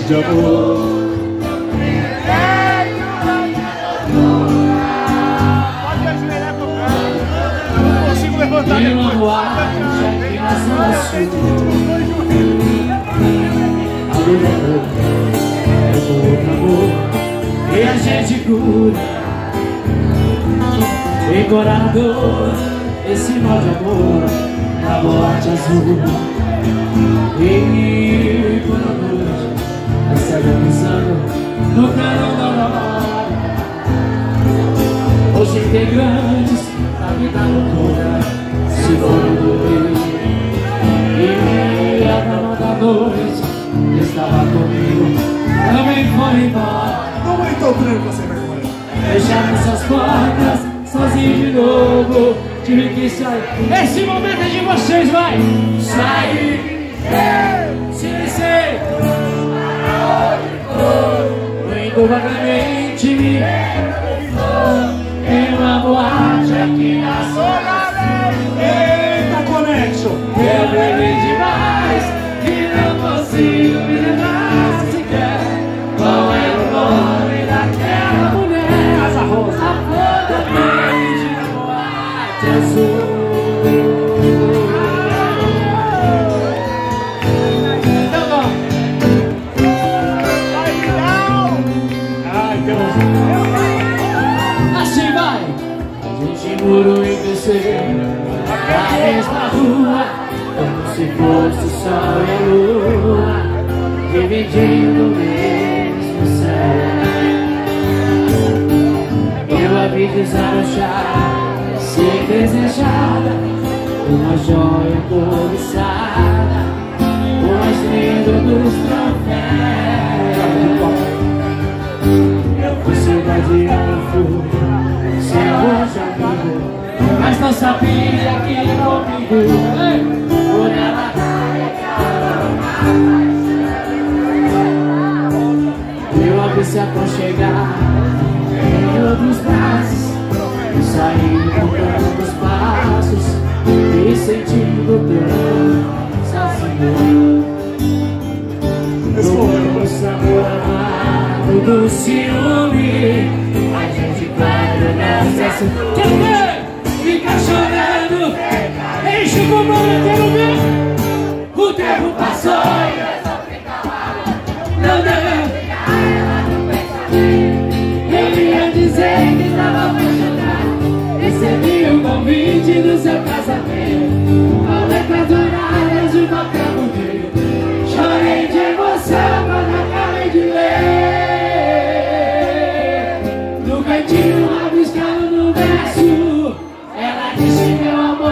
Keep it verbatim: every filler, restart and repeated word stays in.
de amor. E uma boate aqui na Zona Sul. A luz é pouca, é pouco amor, e a gente cura. Decorador, esse nó de amor na boate azul. E por a noite, recebe pisando no canão da hora. Os integrantes da vida loucura se foram dormir. E a dama da noite estava comigo, também foi embora. Como é então treino você, meu irmão? Fecharam suas portas, sozinho de novo, tive que sair. Esse momento é de vocês, vai! Sair, se sei, indo vagamente me em uma boate aqui na Zona. Eita, Connection! Eu bebi demais e não consigo me lembrar sequer qual é o nome daquela mulher. Casa Rosa. A flor da frente na boate azul. Ai, Deus. Assim vai, a gente morou e cresceu na mesma rua, como se fosse o sol e a lua, dividindo o mesmo céu. Eu a vi desabrochar, ser desejada, uma joia cobiçada, o mais lindo dos troféus. Eu fui cidade a fui, seu rosto amigo, mas não sabia que comigo por ela eu a vi se aconchegar em outros braços, e saí contando os passos, me sentindo tão sozinho. No sabor amado do ciúme, a gente vai nessa. Quer ver? Fica chorando, enche o pulmão, eu quero ver. O tempo passou, não deu. Ele ia dizer que tava apaixonado, recebi o convite do seu casamento. A letra do